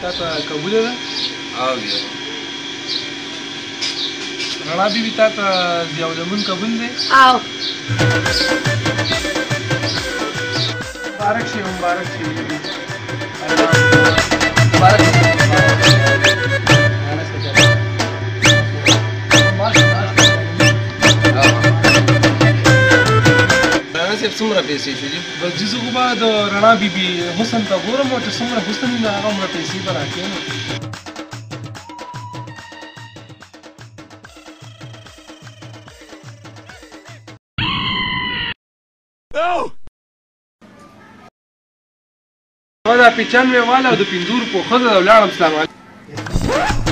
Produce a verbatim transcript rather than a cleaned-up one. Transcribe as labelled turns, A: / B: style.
A: تا ته قبوله ده؟
B: او بیا
A: رڼا بیبي تا ته ضیاء الامون قبول دی؟
C: او
A: مبارک شي مبارک شي
B: مبارک شي صاحب څومره پیسې شولې؟
A: بس جي زه خو به د رڼا بیبي حسن ته ګورم او چې څومره حسن وي نو هغه عمره پیسې به راکړې نو ما دا پېچان مې واله او د پنځو روپو ښځه ده ولاړم سلام علیکم